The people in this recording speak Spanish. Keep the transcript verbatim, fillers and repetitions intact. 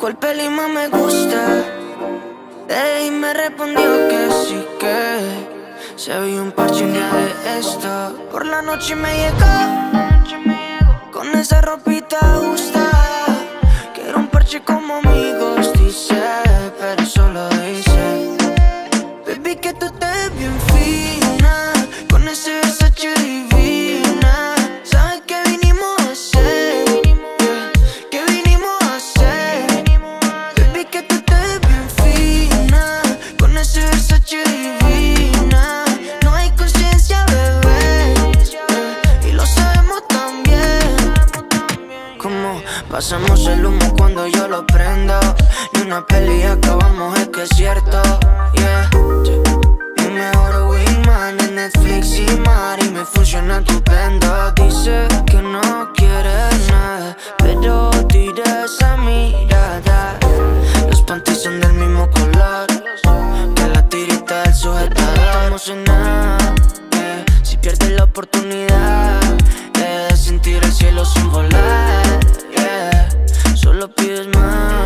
¿Cuál peli más me gusta? Ey, me respondió que sí, que se había un parche un día de esto. Por la noche me llegó con esa ropita ajustada, que era un parche como amigos, dice, pero solo dice: baby, que tú te ves bien fina, con ese Versace divina. ¿Sabes qué vinimos a hacer? ¿Qué vinimos a hacer? Baby, que tú te ves bien fina, con ese Versace divina. No hay conciencia, bebé, y lo sabemos también. Como pasamos el humo cuando yo lo prendo, y una peli acabamos, es que es cierto, yeah. Mi mejor wingman en Netflix y Mari me funciona estupendo. Dice que no quiere nada, pero tira esa mirada. Los panties son del mismo color que la tirita del sujetador. Estamos en nada, yeah. Si pierdes la oportunidad, yeah, de sentir el cielo sin volar, yeah, solo pides más.